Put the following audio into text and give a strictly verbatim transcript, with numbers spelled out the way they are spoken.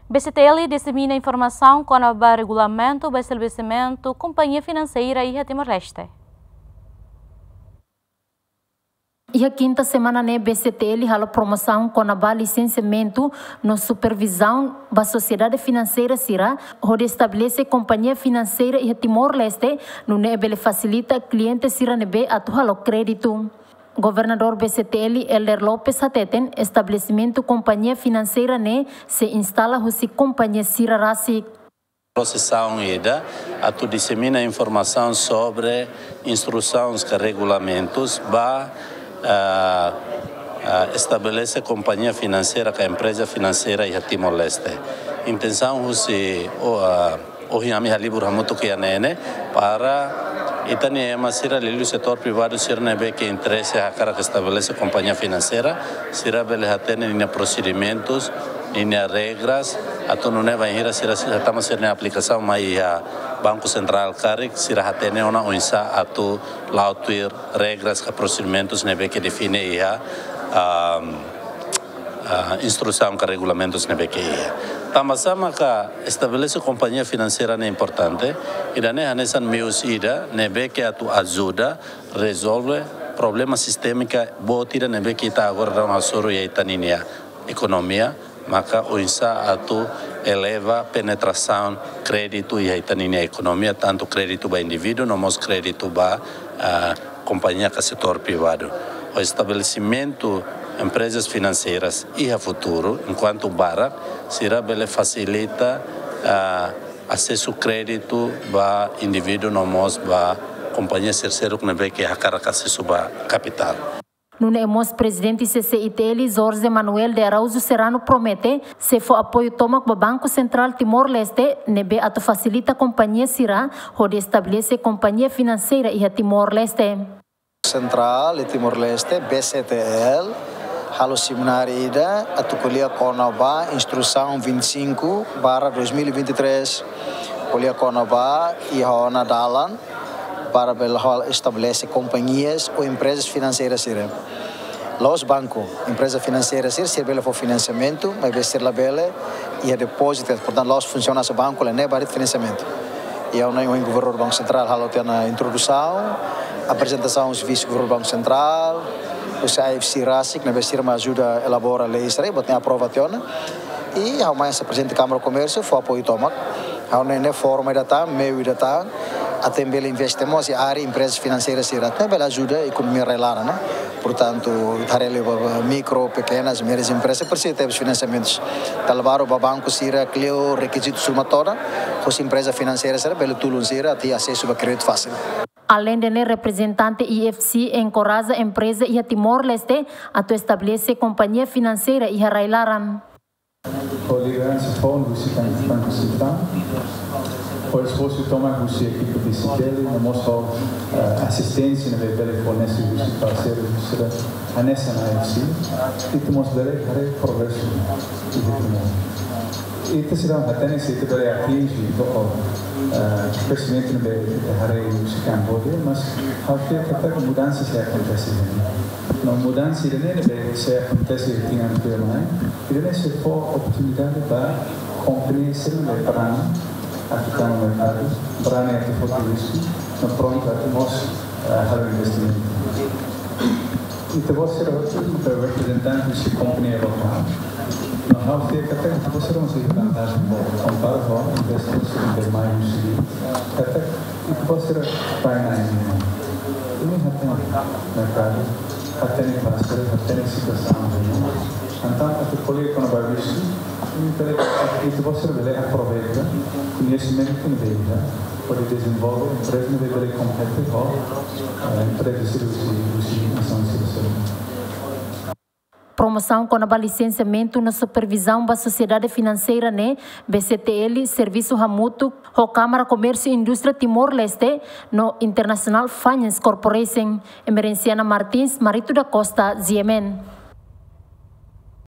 B C T L dissemina informação com o regulamento do estabelecimento companhia financeira e Timor-Leste. E a quinta semana né B C T L hala promoção com a licenciamento na supervisão da sociedade financeira Sira, onde estabelece companhia financeira e Timor-Leste, no nebe facilita cliente Sira nebe atual crédito. Governador B C T L Elder Lopes Hateten, estabelecimento companhia financeira ne se instala husi companhia Sira Rasik. Processão ida, a tu dissemina informação sobre instruções e regulamentos para uh, uh, estabelecer companhia financeira com a empresa financeira e Timor-Leste. Intenção husi hoje a minha libra muito que anene para Itani é uma sira lili setor privado sira nebe que interesse a cara que estabelece companhia financeira sira bele hatene linha procedimentos linha regras ato não vai ir sira estamos sendo aplicação mas a Banco Central cari sira hatene ona oinsa ato lautuir regras que procedimentos nebe que define a instrução que regulamentos nebe que Tamasama que estabelece companhia financeira é importante e daí a nessa meus ida nebe que a tu ajuda resolve problema sistêmico botira nebe que está agora na nossa e itania economia maka uinsa a tu eleva penetração crédito e itania economia tanto crédito para indivíduo como crédito para companhia que setor privado o estabelecimento empresas financeiras e a futuro, enquanto Barak, será bele facilita uh, acesso ao crédito para indivíduo nomos para companhias terceiras que não vê que a cara acesso para capital. No nemos presidente C C I T L Jorge Manuel de Araújo Serrano promete se for apoio toma para o Banco Central Timor-Leste nebe ato facilita companhia Sira onde estabelece companhia financeira e a Timor-Leste. Central e Timor-Leste B C T L Halo seminário ida a tucolia Conaba instrução vinte e cinco barra dois mil e vinte e três colia Conaba e a dalan para estabelecer companhias ou empresas financeiras sira. Los bancos, empresa financeira sira, serve para financiamento, mas vai ser lá bela e a depósito, portanto, los funciona esse banco, ele não é para financiamento. E eu não o governo do Banco Central halo tem a introdução, apresentação do serviço do governo do Banco Central. O C I F C Rasik, na vez me ajuda a elaborar leis, botar a aprovação. E a mais presidente da Câmara do Comércio foi apoio toma. A não forma de estar, meio de estar, até bem investimos em área empresas financeiras e até bem ajuda a economia relar, né? Portanto, tarele micro, pequenas, médias empresas precisam ter financiamentos. Talvaro o banco sira clio requisitos sumatória, as empresas financeiras sira belo tudo sira até acesso a crédito fácil. Além de representante I F C encoraja a empresa e a Timor-Leste a estabelecer companhia financeira e a Railaran. O liderança fundo se tem Banco Central. O esforço toma a equipe de C T L, a mostra assistência no telefone serviço parceiro a nessa na I F C e temos dele progresso e te será uma tendência de ter atingir o crescimento da área de Camboja, mas ao que até mudanças se acontecem. Não mudança de nem se acontece em Angola, e de se for oportunidade para compreender o plano aqui está no mercado, plano é que for risco, não pronto a temos a investimento. E te vou ser o representante de companhia local. Não há que até você não se vantagem compara com investimentos de mais até e você vai na e não tem mercado até nem parceiro até nem situação então a colher quando vai ver isso e você deve aproveitar conhecimento que veja pode desenvolver empresa de deve competir com empresa de serviço nação serviço promoção com a licenciamento na supervisão da sociedade financeira né B C T L Serviço Hamuto a Câmara Comércio e Indústria Timor-Leste no International Finance Corporation Emerenciana Martins Marito da Costa Z M N